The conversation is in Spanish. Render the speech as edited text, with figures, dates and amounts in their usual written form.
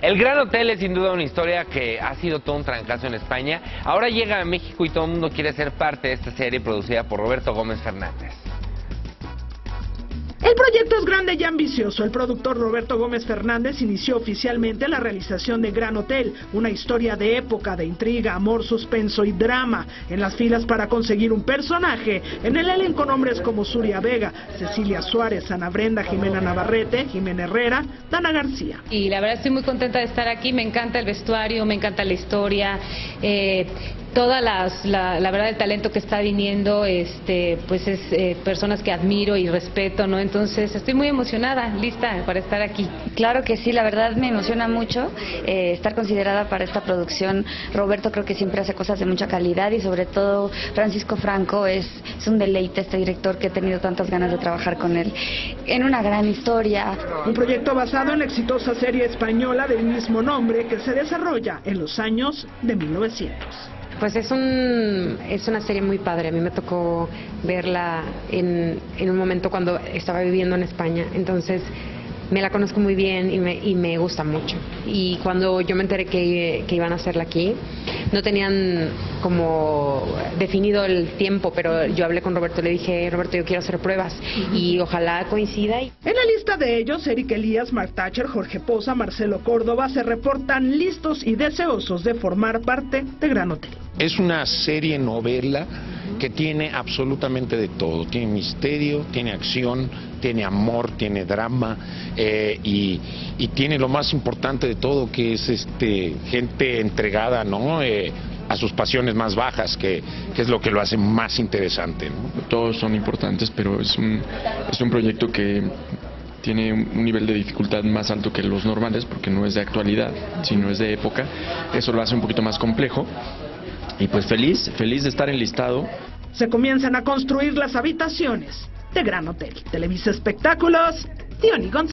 El Gran Hotel es sin duda una historia que ha sido todo un trancazo en España. Ahora llega a México y todo el mundo quiere ser parte de esta serie producida por Roberto Gómez Fernández. El proyecto es grande y ambicioso. El productor Roberto Gómez Fernández inició oficialmente la realización de Gran Hotel, una historia de época, de intriga, amor, suspenso y drama. En las filas para conseguir un personaje, en el elenco nombres como Zuria Vega, Cecilia Suárez, Ana Brenda, Jimena Navarrete, Jimena Herrera, Dana García. Y la verdad estoy muy contenta de estar aquí, me encanta el vestuario, me encanta la historia, toda la verdad el talento que está viniendo, pues es personas que admiro y respeto, ¿no? Entonces estoy muy emocionada, lista para estar aquí. Claro que sí, la verdad me emociona mucho estar considerada para esta producción. Roberto creo que siempre hace cosas de mucha calidad y sobre todo Francisco Franco es un deleite, este director que he tenido tantas ganas de trabajar con él en una gran historia. Un proyecto basado en la exitosa serie española del mismo nombre que se desarrolla en los años de 1900. Pues es una serie muy padre. A mí me tocó verla en un momento cuando estaba viviendo en España, entonces me la conozco muy bien y me gusta mucho. Y cuando yo me enteré que iban a hacerla aquí, no tenían como definido el tiempo, pero yo hablé con Roberto y le dije, Roberto, yo quiero hacer pruebas y ojalá coincida. En la lista de ellos, Eric Elías, Mark Thatcher, Jorge Poza, Marcelo Córdoba se reportan listos y deseosos de formar parte de Gran Hotel. Es una serie novela que tiene absolutamente de todo. Tiene misterio, tiene acción, tiene amor, tiene drama y tiene lo más importante de todo, que es gente entregada, ¿no? A sus pasiones más bajas, que es lo que lo hace más interesante, ¿no? Todos son importantes, pero es un proyecto que tiene un nivel de dificultad más alto que los normales, porque no es de actualidad, sino es de época. Eso lo hace un poquito más complejo. Y pues feliz de estar enlistado. Se comienzan a construir las habitaciones de Gran Hotel. Televisa Espectáculos, Diony González.